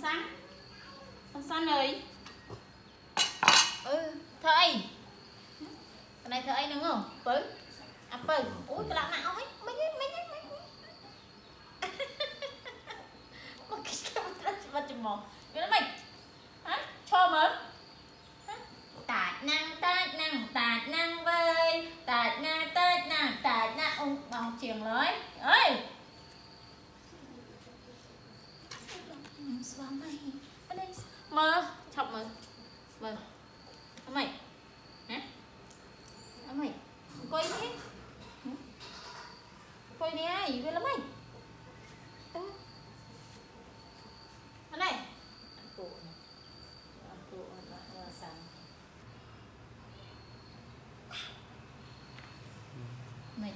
Con San ơi. Thầy. Cái này thầy đúng không? Bớ. À bớ. Ui cái lạ não ấy. Mấy. Một cái vật chùm mỏ. Cái mày. Hả? Cho mở. Tạt năng vơi. Tạt năng ông bằng chiềng lưới. Ơi. Xóa mày. Ở đây. Mơ. Chọc mơ. Mơ. Mày. Hả? Mày. Coi đi. Coi đi ai. Về lắm mày. Ở đây. Cụ này. Cụ là sẵn. Mày.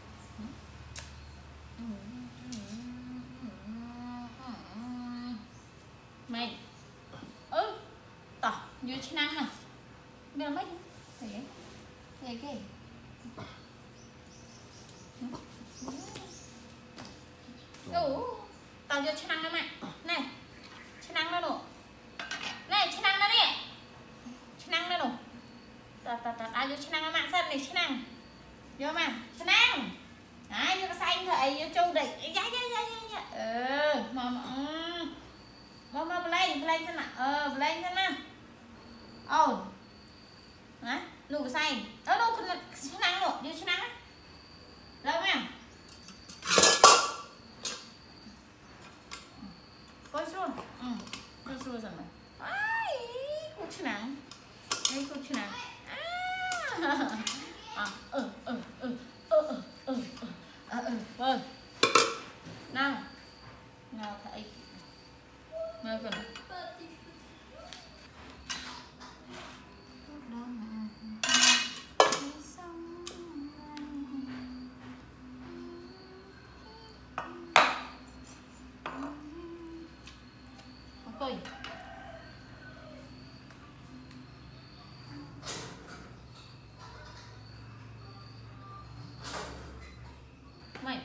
Mày. Tỏ. Vô chân năng nè. Về lắm mày. Thế cái. Tao vô chân năng đó mày. Này. Chân năng đó nụ. Này chân năng đó nè. Chân năng đó nụ. Tao vô chân năng đó mạng sân này chân năng. Vô mà. Chân năng. Đấy vô cái xanh thôi. Vô châu đẩy. Dạ. Mà lên xem nào. Lên xem nào. Hả? Nụ cái xanh. Nụ chân năng nụ. Vô chân năng á. Đâu mà. Coi xuống. Coi xuống rồi mà. Ai, cô chân năng. Đây cô chân năng. Vâng. Nào thầy. Nào cần. Coi. Mày.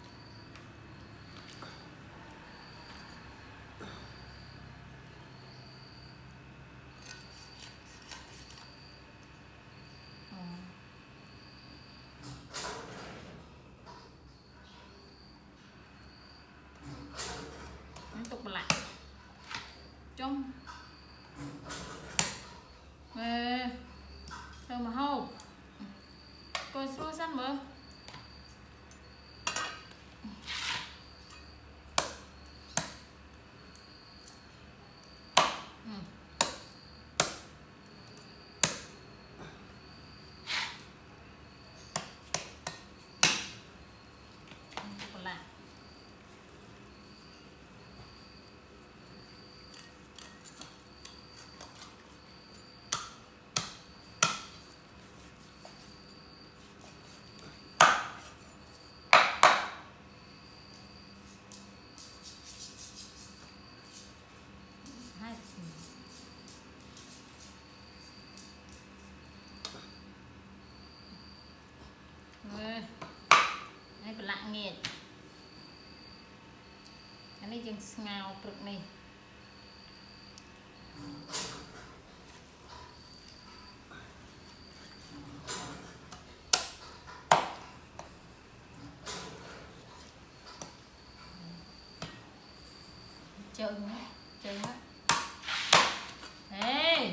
Tục lại. Trong. Thôi mà hô. Coi xua xanh mơ. Đây là lạ nghiệt. Cái này chừng ngào cực này. Trơn á. Ê.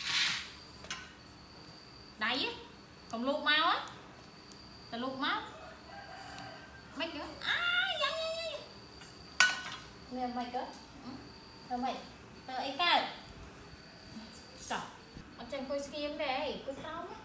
Đáy á. Còn luộc mau á. Ta luộc máu. Mấy cơ. Dạ. Nè mày cơ. Thôi mày. Ấy cao. Trời. Ở trên coi skim đây. Coi tao á.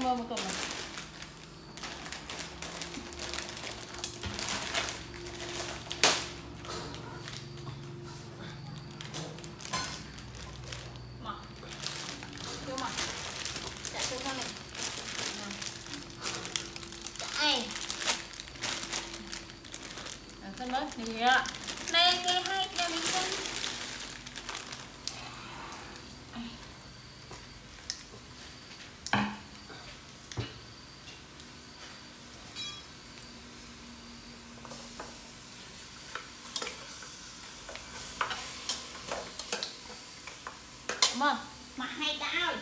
mơ một cục này. Mọc. Vô mọc. Chạy xuống con này. Chạy. Con bớt gì ạ? Này cái hai cái mình chân. Mà hay tao.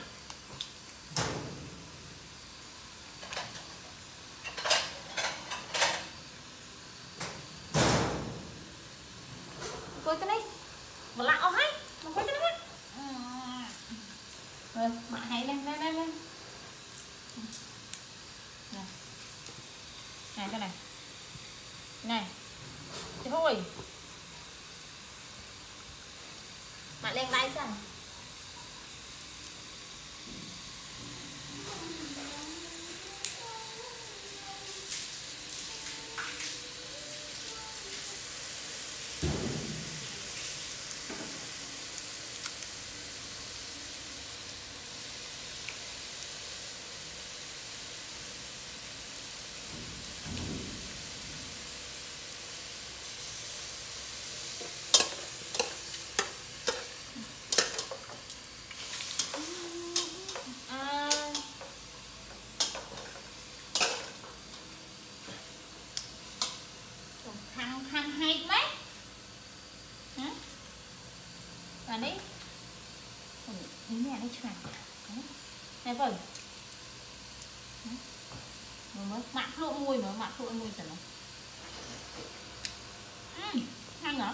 Coi cái này. Mà lạo hết. Mà coi cái này. Rồi, mà hay lên. Này. Này cái này. Này. Thôi. Mà lên đây xem. Thằng hay mấy hả? Và đấy mẹ đây chả này vời mới mặn lộ mùi mà mặn lộ mùi sao nó ăn hả?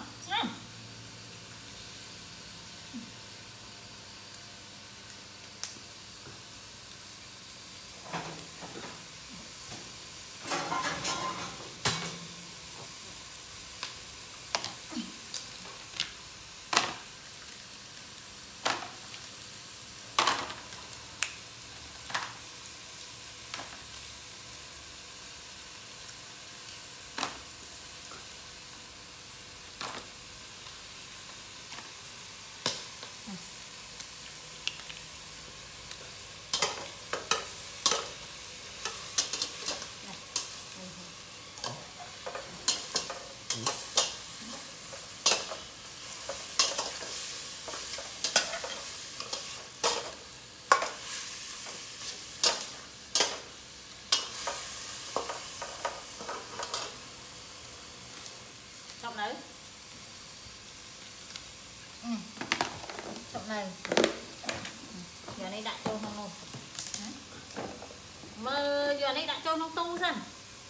Trọng đấy. Trọng này. Giờ này đại trôn không luôn. Mà giờ này đại trôn không tu dần.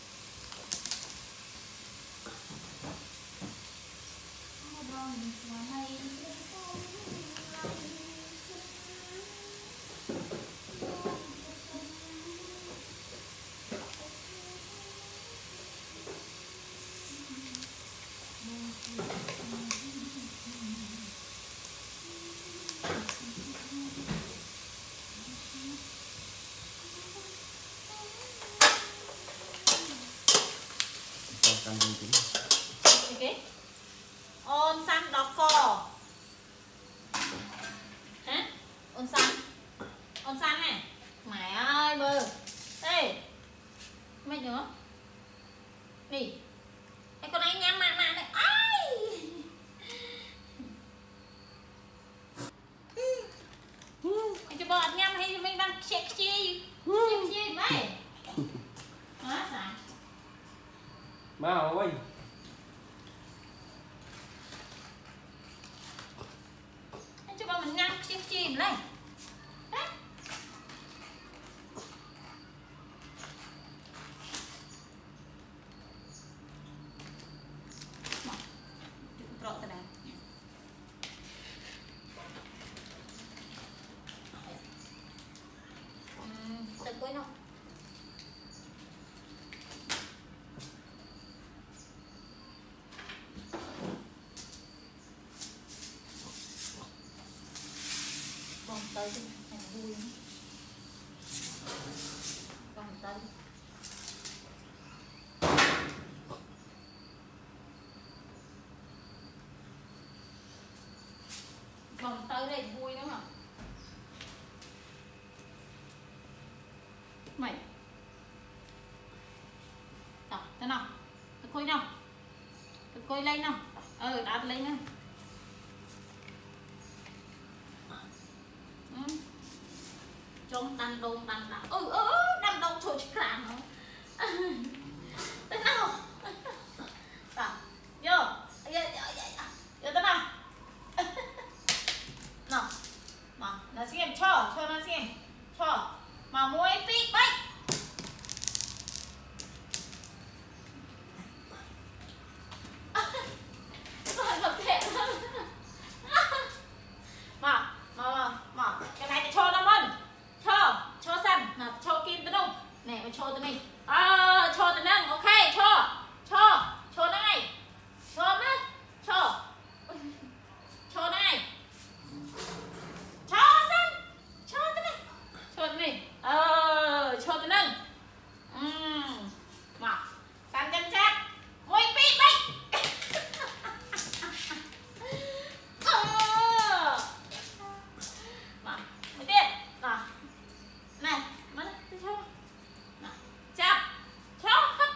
Okay. On xanh đọc cò hả? On xanh này mày ơi bơ ê mày nữa đi cái con anh nhắm mạng này ai anh cho bọt nhắm hay mình đang check chi mày hả sao má ơi anh cho bọn mình nhắm check chi này cuối nó còn tới thì thành vui vòng tới đây vui lắm hả mày đó thế nào tôi coi nào tôi coi lên nào đạp lên nha trong đàn đông đàn đá đàn đông thôi chứ cả nó thế nào đó vô vô thế nào nào nó xem cho nó xem cho mà muối pít bách rồi hợp thể mà cái này thì cho nó mân cho săn là cho kim tới đâu nè mà cho tới mình cho tới nâng ok cho này cho mất cho này cho săn cho tới này cho tới mình cho tới nâng mà săn chân chắc môi pít bách mà mới biết này mất đi cho chạm cho hấp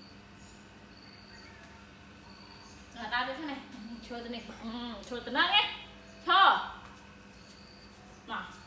là đau đi thế này cho tới này cho tới nâng nhé cho mà